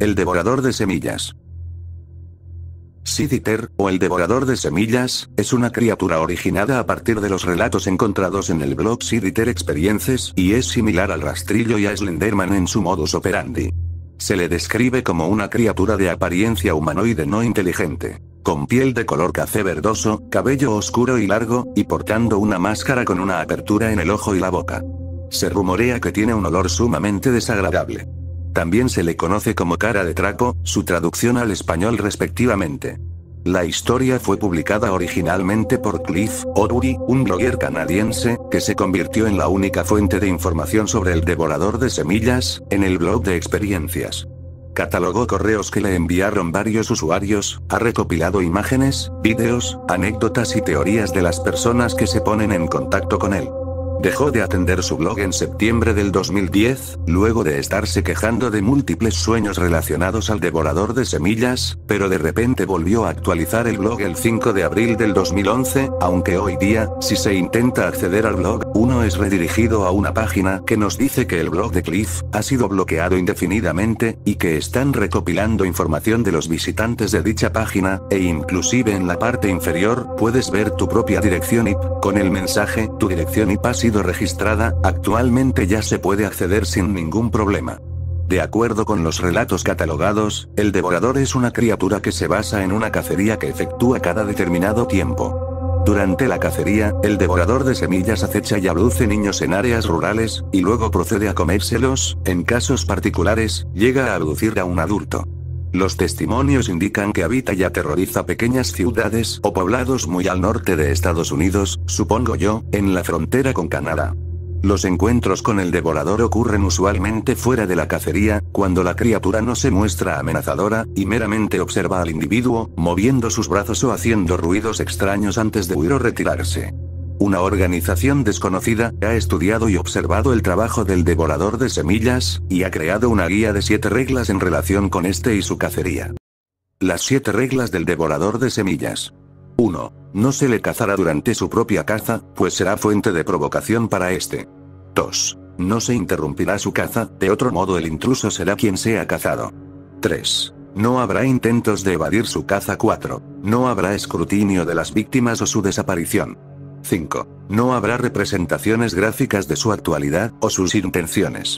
El devorador de semillas. Seed Eater, o el devorador de semillas, es una criatura originada a partir de los relatos encontrados en el blog Seed Eater Experiences, y es similar al rastrillo y a Slenderman en su modus operandi. Se le describe como una criatura de apariencia humanoide no inteligente, con piel de color café verdoso, cabello oscuro y largo, y portando una máscara con una apertura en el ojo y la boca. Se rumorea que tiene un olor sumamente desagradable. También se le conoce como cara de trapo, su traducción al español respectivamente. La historia fue publicada originalmente por Cliff Odbury, un blogger canadiense, que se convirtió en la única fuente de información sobre el devorador de semillas, en el blog de experiencias. Catalogó correos que le enviaron varios usuarios, ha recopilado imágenes, vídeos, anécdotas y teorías de las personas que se ponen en contacto con él. Dejó de atender su blog en septiembre del 2010, luego de estarse quejando de múltiples sueños relacionados al devorador de semillas, pero de repente volvió a actualizar el blog el 5 de abril del 2011, aunque hoy día, si se intenta acceder al blog, uno es redirigido a una página que nos dice que el blog de Cliff ha sido bloqueado indefinidamente, y que están recopilando información de los visitantes de dicha página, e inclusive en la parte inferior, puedes ver tu propia dirección IP, con el mensaje, tu dirección IP ha sido registrada. Actualmente ya se puede acceder sin ningún problema. De acuerdo con los relatos catalogados, el devorador es una criatura que se basa en una cacería que efectúa cada determinado tiempo. Durante la cacería, el devorador de semillas acecha y abduce niños en áreas rurales, y luego procede a comérselos. En casos particulares, llega a abducir a un adulto. Los testimonios indican que habita y aterroriza pequeñas ciudades o poblados muy al norte de Estados Unidos, supongo yo, en la frontera con Canadá. Los encuentros con el devorador ocurren usualmente fuera de la cacería, cuando la criatura no se muestra amenazadora, y meramente observa al individuo, moviendo sus brazos o haciendo ruidos extraños antes de huir o retirarse. Una organización desconocida ha estudiado y observado el trabajo del devorador de semillas, y ha creado una guía de 7 reglas en relación con este y su cacería. Las 7 reglas del devorador de semillas. 1. No se le cazará durante su propia caza, pues será fuente de provocación para este. 2. No se interrumpirá su caza, de otro modo el intruso será quien sea cazado. 3. No habrá intentos de evadir su caza. 4. No habrá escrutinio de las víctimas o su desaparición. 5. No habrá representaciones gráficas de su actualidad, o sus intenciones.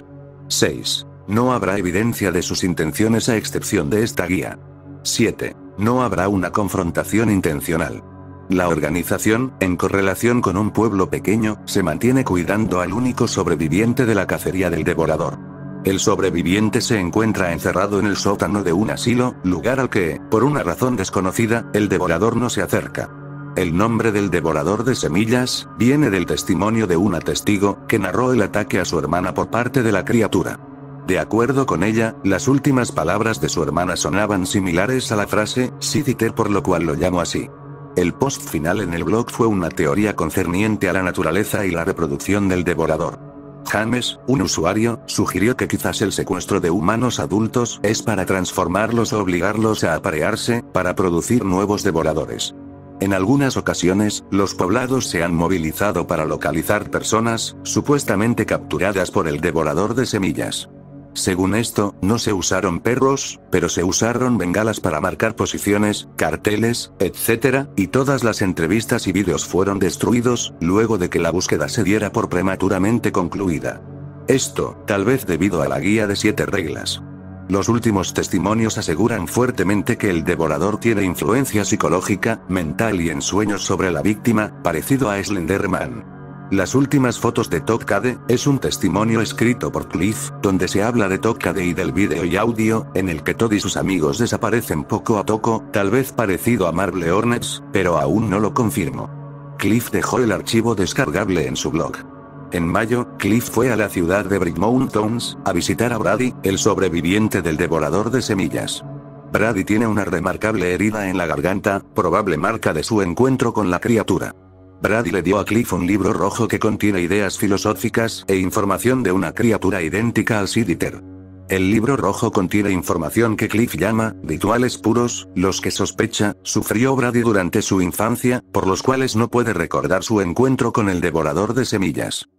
6. No habrá evidencia de sus intenciones a excepción de esta guía. 7. No habrá una confrontación intencional. La organización, en correlación con un pueblo pequeño, se mantiene cuidando al único sobreviviente de la cacería del devorador. El sobreviviente se encuentra encerrado en el sótano de un asilo, lugar al que, por una razón desconocida, el devorador no se acerca. El nombre del devorador de semillas viene del testimonio de una testigo, que narró el ataque a su hermana por parte de la criatura. De acuerdo con ella, las últimas palabras de su hermana sonaban similares a la frase, Seed Eater, por lo cual lo llamo así. El post final en el blog fue una teoría concerniente a la naturaleza y la reproducción del devorador. James, un usuario, sugirió que quizás el secuestro de humanos adultos es para transformarlos o obligarlos a aparearse, para producir nuevos devoradores. En algunas ocasiones, los poblados se han movilizado para localizar personas, supuestamente capturadas por el devorador de semillas. Según esto, no se usaron perros, pero se usaron bengalas para marcar posiciones, carteles, etc., y todas las entrevistas y vídeos fueron destruidos, luego de que la búsqueda se diera por prematuramente concluida. Esto, tal vez debido a la guía de 7 reglas. Los últimos testimonios aseguran fuertemente que el devorador tiene influencia psicológica, mental y en sueños sobre la víctima, parecido a Slenderman. Las últimas fotos de Todd Cade es un testimonio escrito por Cliff, donde se habla de Todd Cade y del vídeo y audio, en el que Todd y sus amigos desaparecen poco a poco, tal vez parecido a Marble Hornets, pero aún no lo confirmo. Cliff dejó el archivo descargable en su blog. En mayo, Cliff fue a la ciudad de Brick Mountains, a visitar a Brady, el sobreviviente del devorador de semillas. Brady tiene una remarcable herida en la garganta, probable marca de su encuentro con la criatura. Brady le dio a Cliff un libro rojo que contiene ideas filosóficas e información de una criatura idéntica al Seed Eater. El libro rojo contiene información que Cliff llama rituales puros, los que sospecha sufrió Brady durante su infancia, por los cuales no puede recordar su encuentro con el devorador de semillas.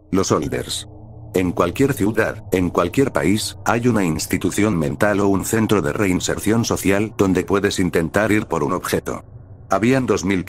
Los holders. En cualquier ciudad, en cualquier país, hay una institución mental o un centro de reinserción social donde puedes intentar ir por un objeto. Habían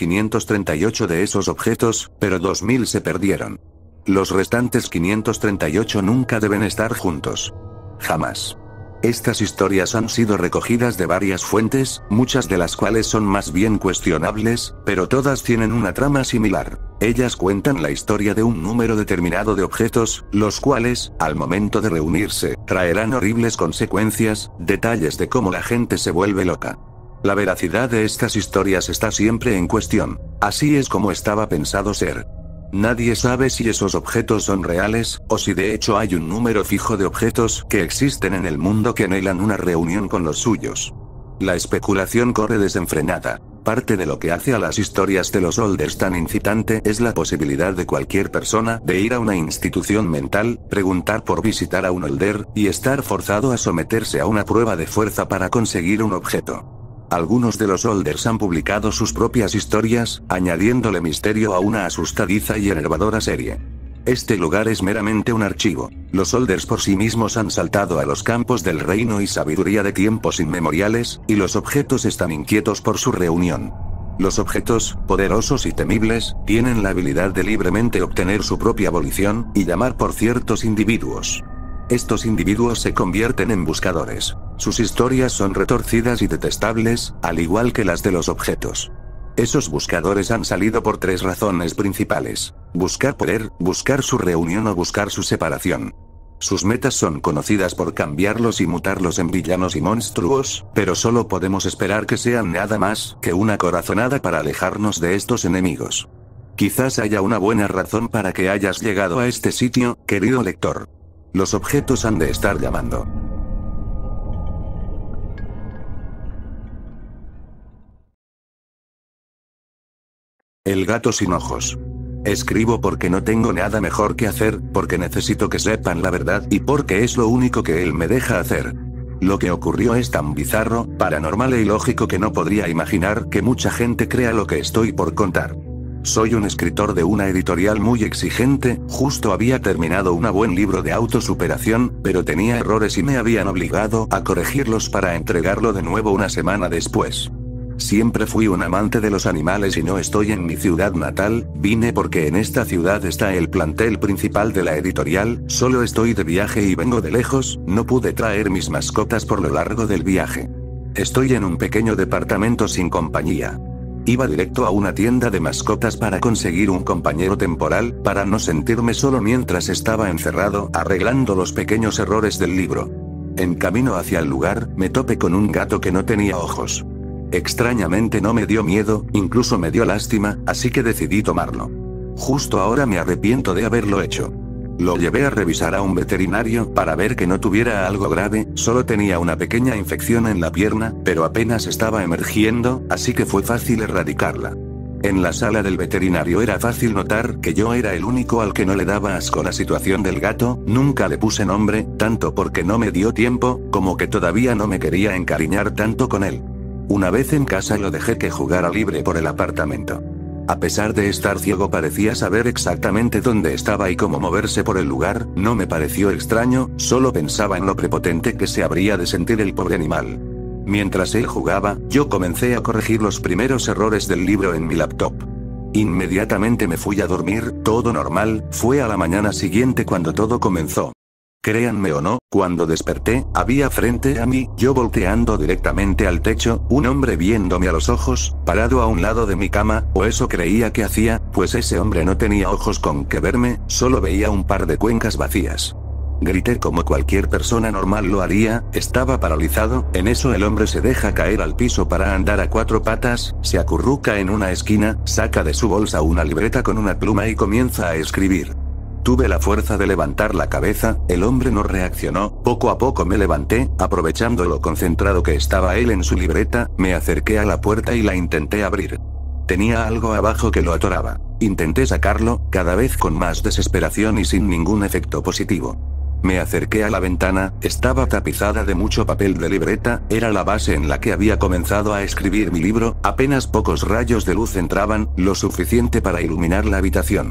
2538 de esos objetos, pero 2000 se perdieron. Los restantes 538 nunca deben estar juntos. Jamás. Estas historias han sido recogidas de varias fuentes, muchas de las cuales son más bien cuestionables, pero todas tienen una trama similar. Ellas cuentan la historia de un número determinado de objetos, los cuales, al momento de reunirse, traerán horribles consecuencias, detalles de cómo la gente se vuelve loca. La veracidad de estas historias está siempre en cuestión. Así es como estaba pensado ser. Nadie sabe si esos objetos son reales, o si de hecho hay un número fijo de objetos que existen en el mundo que anhelan una reunión con los suyos. La especulación corre desenfrenada. Parte de lo que hace a las historias de los holders tan incitante es la posibilidad de cualquier persona de ir a una institución mental, preguntar por visitar a un holder, y estar forzado a someterse a una prueba de fuerza para conseguir un objeto. Algunos de los holders han publicado sus propias historias, añadiéndole misterio a una asustadiza y enervadora serie. Este lugar es meramente un archivo. Los holders por sí mismos han saltado a los campos del reino y sabiduría de tiempos inmemoriales, y los objetos están inquietos por su reunión. Los objetos, poderosos y temibles, tienen la habilidad de libremente obtener su propia volición, y llamar por ciertos individuos. Estos individuos se convierten en buscadores. Sus historias son retorcidas y detestables, al igual que las de los objetos. Esos buscadores han salido por tres razones principales: buscar poder, buscar su reunión o buscar su separación. Sus metas son conocidas por cambiarlos y mutarlos en villanos y monstruos, pero solo podemos esperar que sean nada más que una corazonada para alejarnos de estos enemigos. Quizás haya una buena razón para que hayas llegado a este sitio, querido lector. Los objetos han de estar llamando. El gato sin ojos. Escribo porque no tengo nada mejor que hacer, porque necesito que sepan la verdad y porque es lo único que él me deja hacer. Lo que ocurrió es tan bizarro, paranormal e ilógico que no podría imaginar que mucha gente crea lo que estoy por contar. Soy un escritor de una editorial muy exigente, justo había terminado un buen libro de autosuperación, pero tenía errores y me habían obligado a corregirlos para entregarlo de nuevo una semana después. Siempre fui un amante de los animales y no estoy en mi ciudad natal, vine porque en esta ciudad está el plantel principal de la editorial, solo estoy de viaje y vengo de lejos, no pude traer mis mascotas por lo largo del viaje. Estoy en un pequeño departamento sin compañía. Iba directo a una tienda de mascotas para conseguir un compañero temporal, para no sentirme solo mientras estaba encerrado, arreglando los pequeños errores del libro. En camino hacia el lugar, me topé con un gato que no tenía ojos. Extrañamente no me dio miedo, incluso me dio lástima, así que decidí tomarlo. Justo ahora me arrepiento de haberlo hecho. Lo llevé a revisar a un veterinario para ver que no tuviera algo grave, solo tenía una pequeña infección en la pierna, pero apenas estaba emergiendo, así que fue fácil erradicarla. En la sala del veterinario era fácil notar que yo era el único al que no le daba asco la situación del gato, nunca le puse nombre, tanto porque no me dio tiempo, como que todavía no me quería encariñar tanto con él. Una vez en casa lo dejé que jugara libre por el apartamento. A pesar de estar ciego parecía saber exactamente dónde estaba y cómo moverse por el lugar, no me pareció extraño, solo pensaba en lo prepotente que se habría de sentir el pobre animal. Mientras él jugaba, yo comencé a corregir los primeros errores del libro en mi laptop. Inmediatamente me fui a dormir, todo normal, fue a la mañana siguiente cuando todo comenzó. Créanme o no, cuando desperté, había frente a mí, yo volteando directamente al techo, un hombre viéndome a los ojos, parado a un lado de mi cama, o eso creía que hacía, pues ese hombre no tenía ojos con que verme, solo veía un par de cuencas vacías. Grité como cualquier persona normal lo haría, estaba paralizado, en eso el hombre se deja caer al piso para andar a cuatro patas, se acurruca en una esquina, saca de su bolsa una libreta con una pluma y comienza a escribir. Tuve la fuerza de levantar la cabeza, el hombre no reaccionó, poco a poco me levanté, aprovechando lo concentrado que estaba él en su libreta, me acerqué a la puerta y la intenté abrir. Tenía algo abajo que lo atoraba. Intenté sacarlo, cada vez con más desesperación y sin ningún efecto positivo. Me acerqué a la ventana, estaba tapizada de mucho papel de libreta, era la base en la que había comenzado a escribir mi libro, apenas pocos rayos de luz entraban, lo suficiente para iluminar la habitación.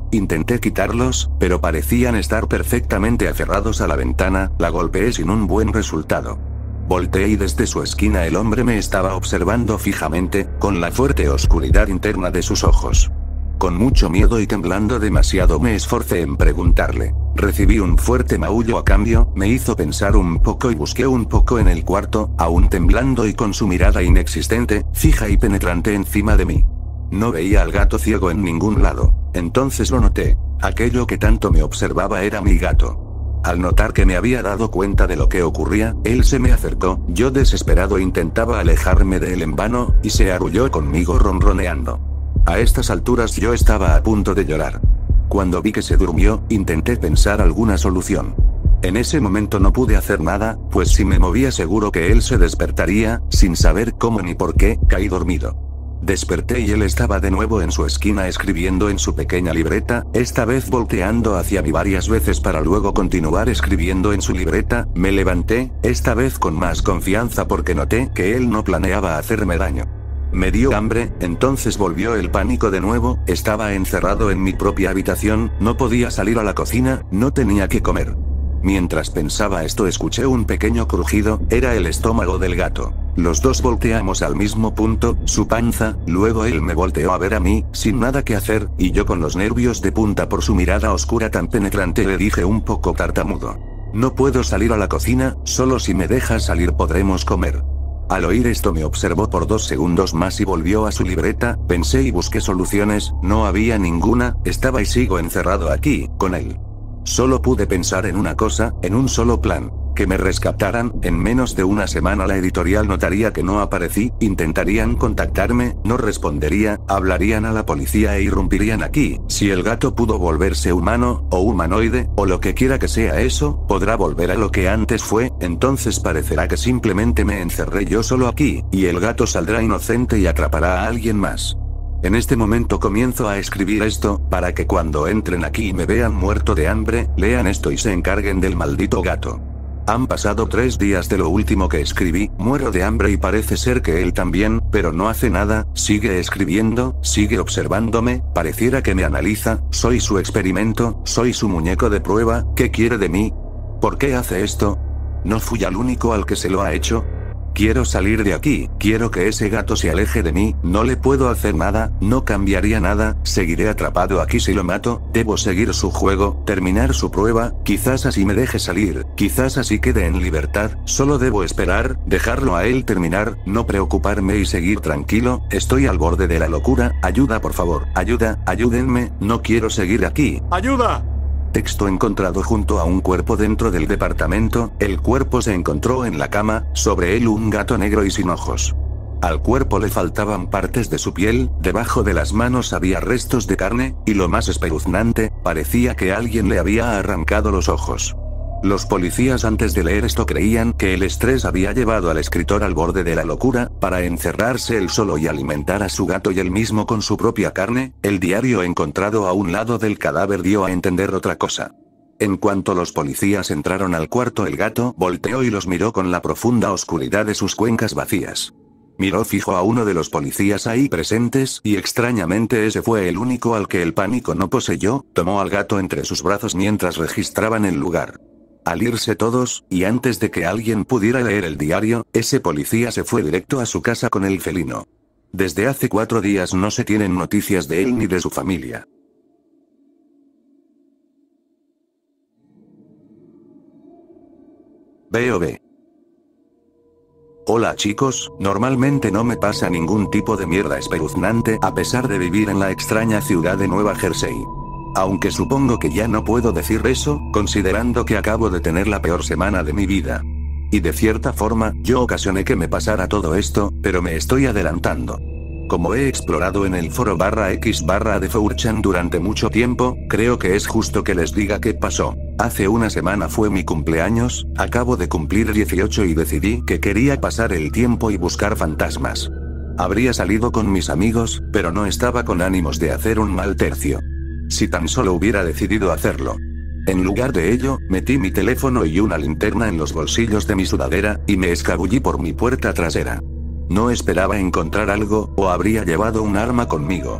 intenté quitarlos, pero parecían estar perfectamente aferrados a la ventana, la golpeé sin un buen resultado. Volteé y desde su esquina el hombre me estaba observando fijamente, con la fuerte oscuridad interna de sus ojos. Con mucho miedo y temblando demasiado me esforcé en preguntarle. Recibí un fuerte maullo a cambio, me hizo pensar un poco y busqué un poco en el cuarto, aún temblando y con su mirada inexistente, fija y penetrante encima de mí. No veía al gato ciego en ningún lado. Entonces lo noté. Aquello que tanto me observaba era mi gato. Al notar que me había dado cuenta de lo que ocurría, él se me acercó, yo desesperado intentaba alejarme de él en vano, y se arrulló conmigo ronroneando. A estas alturas yo estaba a punto de llorar. Cuando vi que se durmió, intenté pensar alguna solución. En ese momento no pude hacer nada, pues si me movía seguro que él se despertaría, sin saber cómo ni por qué, caí dormido. Desperté y él estaba de nuevo en su esquina escribiendo en su pequeña libreta, esta vez volteando hacia mí varias veces para luego continuar escribiendo en su libreta. Me levanté, esta vez con más confianza porque noté que él no planeaba hacerme daño. Me dio hambre, entonces volvió el pánico de nuevo, estaba encerrado en mi propia habitación, no podía salir a la cocina, no tenía que comer. Mientras pensaba esto escuché un pequeño crujido, era el estómago del gato. Los dos volteamos al mismo punto, su panza, luego él me volteó a ver a mí, sin nada que hacer, y yo con los nervios de punta por su mirada oscura tan penetrante le dije un poco tartamudo. No puedo salir a la cocina, solo si me dejas salir podremos comer. Al oír esto me observó por 2 segundos más y volvió a su libreta, pensé y busqué soluciones, no había ninguna, estaba y sigo encerrado aquí, con él. Solo pude pensar en una cosa, en un solo plan, que me rescataran. En menos de una semana la editorial notaría que no aparecí, intentarían contactarme, no respondería, hablarían a la policía e irrumpirían aquí. Si el gato pudo volverse humano, o humanoide, o lo que quiera que sea eso, podrá volver a lo que antes fue, entonces parecerá que simplemente me encerré yo solo aquí, y el gato saldrá inocente y atrapará a alguien más. En este momento comienzo a escribir esto, para que cuando entren aquí y me vean muerto de hambre, lean esto y se encarguen del maldito gato. Han pasado 3 días de lo último que escribí, muero de hambre y parece ser que él también, pero no hace nada, sigue escribiendo, sigue observándome, pareciera que me analiza, soy su experimento, soy su muñeco de prueba, ¿qué quiere de mí? ¿Por qué hace esto? ¿No fui el único al que se lo ha hecho? Quiero salir de aquí, quiero que ese gato se aleje de mí, no le puedo hacer nada, no cambiaría nada, seguiré atrapado aquí si lo mato, debo seguir su juego, terminar su prueba, quizás así me deje salir, quizás así quede en libertad, solo debo esperar, dejarlo a él terminar, no preocuparme y seguir tranquilo, estoy al borde de la locura, ayuda por favor, ayuda, ayúdenme, no quiero seguir aquí. ¡Ayuda! Texto encontrado junto a un cuerpo dentro del departamento, el cuerpo se encontró en la cama, sobre él un gato negro y sin ojos. Al cuerpo le faltaban partes de su piel, debajo de las manos había restos de carne, y lo más espeluznante, parecía que alguien le había arrancado los ojos. Los policías antes de leer esto creían que el estrés había llevado al escritor al borde de la locura, para encerrarse él solo y alimentar a su gato y él mismo con su propia carne. El diario encontrado a un lado del cadáver dio a entender otra cosa. En cuanto los policías entraron al cuarto, el gato volteó y los miró con la profunda oscuridad de sus cuencas vacías. Miró fijo a uno de los policías ahí presentes, y extrañamente ese fue el único al que el pánico no poseyó, tomó al gato entre sus brazos mientras registraban el lugar. Al irse todos, y antes de que alguien pudiera leer el diario, ese policía se fue directo a su casa con el felino. Desde hace 4 días no se tienen noticias de él ni de su familia. B.O.B. Hola chicos, normalmente no me pasa ningún tipo de mierda espeluznante a pesar de vivir en la extraña ciudad de Nueva Jersey. Aunque supongo que ya no puedo decir eso, considerando que acabo de tener la peor semana de mi vida. Y de cierta forma, yo ocasioné que me pasara todo esto, pero me estoy adelantando. Como he explorado en el foro /x/de 4chan durante mucho tiempo, creo que es justo que les diga qué pasó. Hace una semana fue mi cumpleaños, acabo de cumplir 18 y decidí que quería pasar el tiempo y buscar fantasmas. Habría salido con mis amigos, pero no estaba con ánimos de hacer un mal tercio. Si tan solo hubiera decidido hacerlo. En lugar de ello, metí mi teléfono y una linterna en los bolsillos de mi sudadera, y me escabullí por mi puerta trasera. No esperaba encontrar algo, o habría llevado un arma conmigo.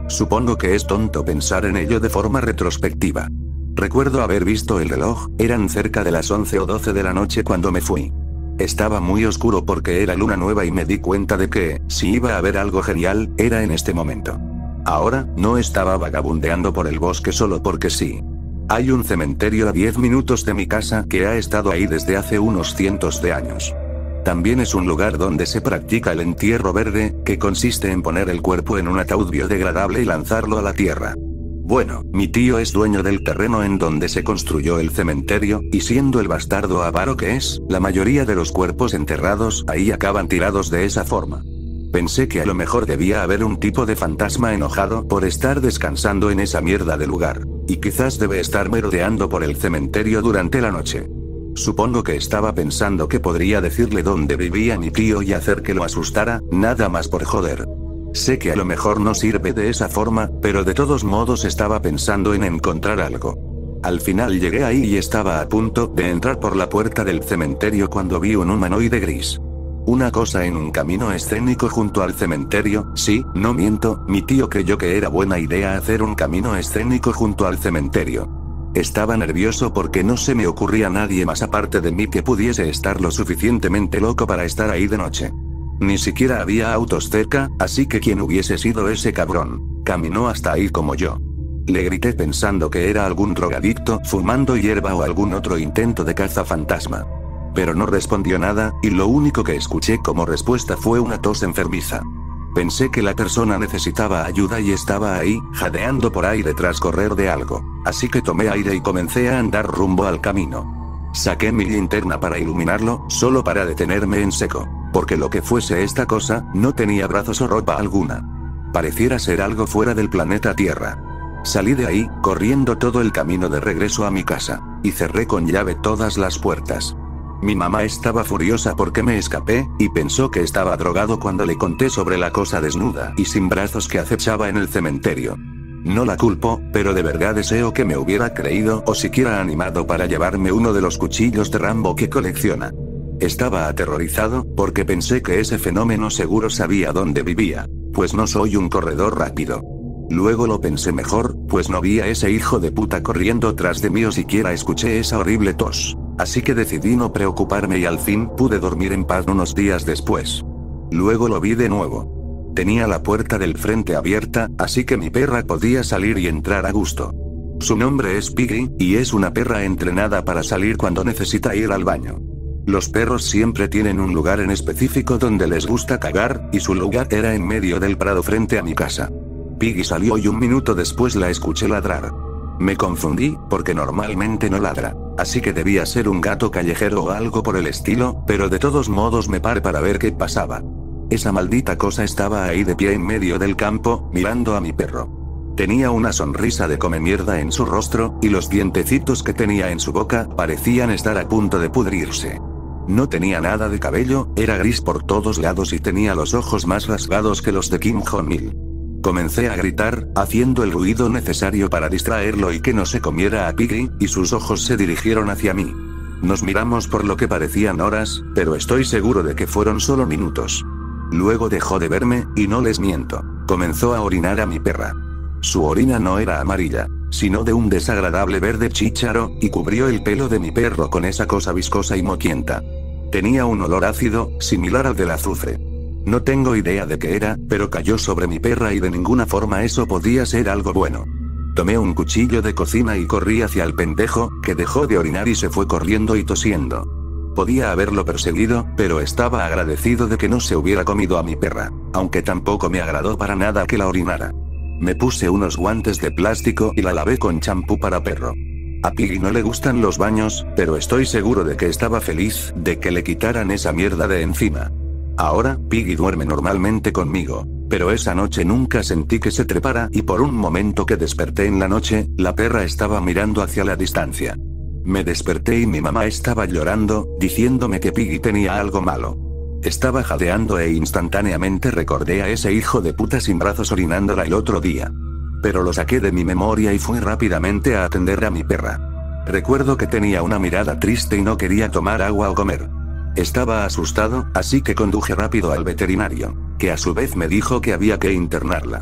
Supongo que es tonto pensar en ello de forma retrospectiva. Recuerdo haber visto el reloj, eran cerca de las 11 o 12 de la noche cuando me fui. Estaba muy oscuro porque era luna nueva y me di cuenta de que, si iba a haber algo genial, era en este momento. Ahora, no estaba vagabundeando por el bosque solo porque sí. Hay un cementerio a 10 minutos de mi casa que ha estado ahí desde hace unos cientos de años. También es un lugar donde se practica el entierro verde, que consiste en poner el cuerpo en un ataúd biodegradable y lanzarlo a la tierra. Bueno, mi tío es dueño del terreno en donde se construyó el cementerio, y siendo el bastardo avaro que es, la mayoría de los cuerpos enterrados ahí acaban tirados de esa forma. Pensé que a lo mejor debía haber un tipo de fantasma enojado por estar descansando en esa mierda de lugar, y quizás debe estar merodeando por el cementerio durante la noche. Supongo que estaba pensando que podría decirle dónde vivía mi tío y hacer que lo asustara, nada más por joder. Sé que a lo mejor no sirve de esa forma, pero de todos modos estaba pensando en encontrar algo. Al final llegué ahí y estaba a punto de entrar por la puerta del cementerio cuando vi un humanoide gris. Una cosa en un camino escénico junto al cementerio, sí, no miento, mi tío creyó que era buena idea hacer un camino escénico junto al cementerio. Estaba nervioso porque no se me ocurría nadie más aparte de mí que pudiese estar lo suficientemente loco para estar ahí de noche. Ni siquiera había autos cerca, así que quien hubiese sido ese cabrón, caminó hasta ahí como yo. Le grité pensando que era algún drogadicto fumando hierba o algún otro intento de caza fantasma. Pero no respondió nada, y lo único que escuché como respuesta fue una tos enfermiza. Pensé que la persona necesitaba ayuda y estaba ahí, jadeando por aire tras correr de algo, así que tomé aire y comencé a andar rumbo al camino. Saqué mi linterna para iluminarlo, solo para detenerme en seco, porque lo que fuese esta cosa, no tenía brazos o ropa alguna. Pareciera ser algo fuera del planeta Tierra. Salí de ahí, corriendo todo el camino de regreso a mi casa, y cerré con llave todas las puertas. Mi mamá estaba furiosa porque me escapé, y pensó que estaba drogado cuando le conté sobre la cosa desnuda y sin brazos que acechaba en el cementerio. No la culpo, pero de verdad deseo que me hubiera creído o siquiera animado para llevarme uno de los cuchillos de Rambo que colecciona. Estaba aterrorizado, porque pensé que ese fenómeno seguro sabía dónde vivía, pues no soy un corredor rápido. Luego lo pensé mejor, pues no vi a ese hijo de puta corriendo tras de mí o siquiera escuché esa horrible tos. Así que decidí no preocuparme y al fin pude dormir en paz unos días después. Luego lo vi de nuevo. Tenía la puerta del frente abierta, así que mi perra podía salir y entrar a gusto. Su nombre es Piggy, y es una perra entrenada para salir cuando necesita ir al baño. Los perros siempre tienen un lugar en específico donde les gusta cagar, y su lugar era en medio del prado frente a mi casa. Piggy salió y un minuto después la escuché ladrar. Me confundí, porque normalmente no ladra, así que debía ser un gato callejero o algo por el estilo, pero de todos modos me paré para ver qué pasaba. Esa maldita cosa estaba ahí de pie en medio del campo, mirando a mi perro. Tenía una sonrisa de come mierda en su rostro, y los dientecitos que tenía en su boca parecían estar a punto de pudrirse. No tenía nada de cabello, era gris por todos lados y tenía los ojos más rasgados que los de Kim Jong-il. Comencé a gritar, haciendo el ruido necesario para distraerlo y que no se comiera a Piggy, y sus ojos se dirigieron hacia mí. Nos miramos por lo que parecían horas, pero estoy seguro de que fueron solo minutos. Luego dejó de verme, y no les miento, comenzó a orinar a mi perra. Su orina no era amarilla, sino de un desagradable verde chícharo, y cubrió el pelo de mi perro con esa cosa viscosa y moquienta. Tenía un olor ácido, similar al del azufre. No tengo idea de qué era, pero cayó sobre mi perra y de ninguna forma eso podía ser algo bueno. Tomé un cuchillo de cocina y corrí hacia el pendejo, que dejó de orinar y se fue corriendo y tosiendo. Podía haberlo perseguido, pero estaba agradecido de que no se hubiera comido a mi perra, aunque tampoco me agradó para nada que la orinara. Me puse unos guantes de plástico y la lavé con champú para perro. A Piggy no le gustan los baños, pero estoy seguro de que estaba feliz de que le quitaran esa mierda de encima. Ahora, Piggy duerme normalmente conmigo, pero esa noche nunca sentí que se trepara y por un momento que desperté en la noche, la perra estaba mirando hacia la distancia. Me desperté y mi mamá estaba llorando, diciéndome que Piggy tenía algo malo. Estaba jadeando e instantáneamente recordé a ese hijo de puta sin brazos orinándola el otro día. Pero lo saqué de mi memoria y fui rápidamente a atender a mi perra. Recuerdo que tenía una mirada triste y no quería tomar agua o comer. Estaba asustado, así que conduje rápido al veterinario, que a su vez me dijo que había que internarla.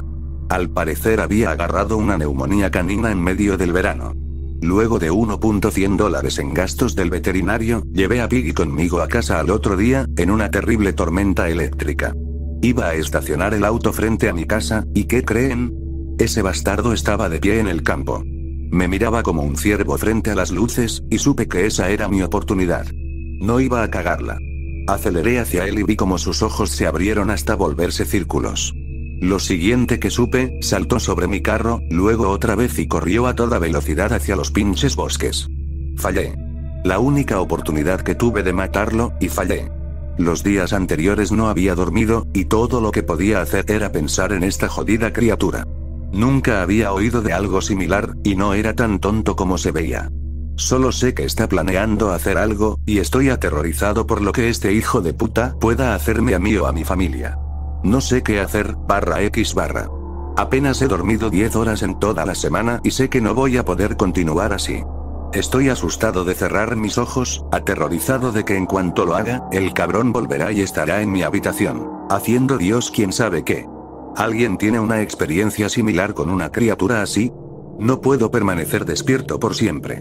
Al parecer había agarrado una neumonía canina en medio del verano. Luego de $1.100 en gastos del veterinario, llevé a Piggy conmigo a casa al otro día, en una terrible tormenta eléctrica. Iba a estacionar el auto frente a mi casa, ¿y qué creen? Ese bastardo estaba de pie en el campo. Me miraba como un ciervo frente a las luces, y supe que esa era mi oportunidad. No iba a cagarla. Aceleré hacia él y vi como sus ojos se abrieron hasta volverse círculos. Lo siguiente que supe, saltó sobre mi carro, luego otra vez y corrió a toda velocidad hacia los pinches bosques. Fallé. La única oportunidad que tuve de matarlo, y fallé. Los días anteriores no había dormido, y todo lo que podía hacer era pensar en esta jodida criatura. Nunca había oído de algo similar, y no era tan tonto como se veía. Solo sé que está planeando hacer algo, y estoy aterrorizado por lo que este hijo de puta pueda hacerme a mí o a mi familia. No sé qué hacer, /x/. Apenas he dormido 10 horas en toda la semana y sé que no voy a poder continuar así. Estoy asustado de cerrar mis ojos, aterrorizado de que en cuanto lo haga, el cabrón volverá y estará en mi habitación, haciendo Dios quién sabe qué. ¿Alguien tiene una experiencia similar con una criatura así? No puedo permanecer despierto por siempre.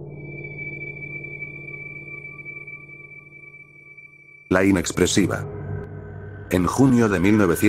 La inexpresiva. En junio de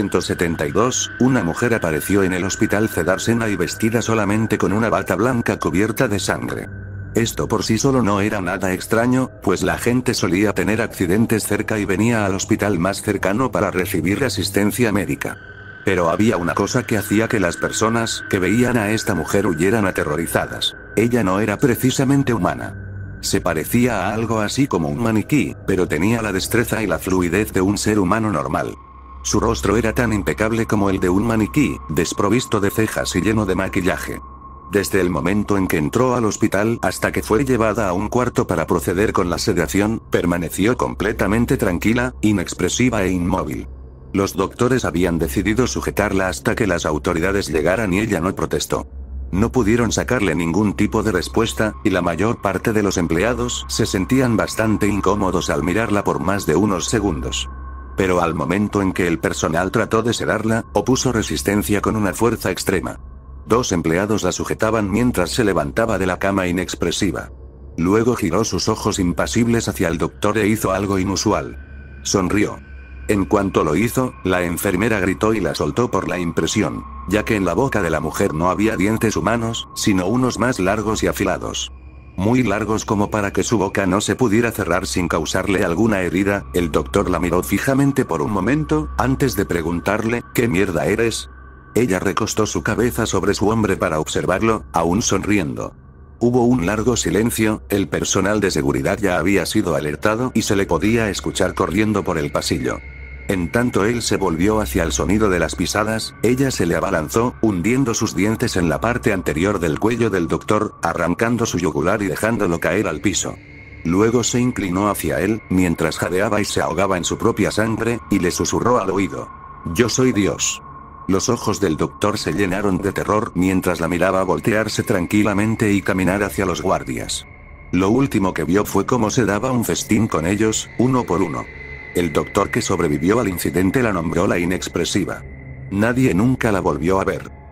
1972, una mujer apareció en el hospital Cedar Sinai vestida solamente con una bata blanca cubierta de sangre. Esto por sí solo no era nada extraño, pues la gente solía tener accidentes cerca y venía al hospital más cercano para recibir asistencia médica. Pero había una cosa que hacía que las personas que veían a esta mujer huyeran aterrorizadas. Ella no era precisamente humana. Se parecía a algo así como un maniquí, pero tenía la destreza y la fluidez de un ser humano normal. Su rostro era tan impecable como el de un maniquí, desprovisto de cejas y lleno de maquillaje. Desde el momento en que entró al hospital hasta que fue llevada a un cuarto para proceder con la sedación, permaneció completamente tranquila, inexpresiva e inmóvil. Los doctores habían decidido sujetarla hasta que las autoridades llegaran y ella no protestó. No pudieron sacarle ningún tipo de respuesta, y la mayor parte de los empleados se sentían bastante incómodos al mirarla por más de unos segundos. Pero al momento en que el personal trató de sedarla, opuso resistencia con una fuerza extrema. 2 empleados la sujetaban mientras se levantaba de la cama inexpresiva. Luego giró sus ojos impasibles hacia el doctor e hizo algo inusual. Sonrió. En cuanto lo hizo, la enfermera gritó y la soltó por la impresión, ya que en la boca de la mujer no había dientes humanos, sino unos más largos y afilados. Muy largos como para que su boca no se pudiera cerrar sin causarle alguna herida. El doctor la miró fijamente por un momento, antes de preguntarle, ¿qué mierda eres? Ella recostó su cabeza sobre su hombro para observarlo, aún sonriendo. Hubo un largo silencio, el personal de seguridad ya había sido alertado y se le podía escuchar corriendo por el pasillo. En tanto él se volvió hacia el sonido de las pisadas, ella se le abalanzó, hundiendo sus dientes en la parte anterior del cuello del doctor, arrancando su yugular y dejándolo caer al piso. Luego se inclinó hacia él, mientras jadeaba y se ahogaba en su propia sangre, y le susurró al oído: «Yo soy Dios». Los ojos del doctor se llenaron de terror mientras la miraba voltearse tranquilamente y caminar hacia los guardias. Lo último que vio fue cómo se daba un festín con ellos, uno por uno. El doctor que sobrevivió al incidente la nombró la inexpresiva. Nadie nunca la volvió a ver.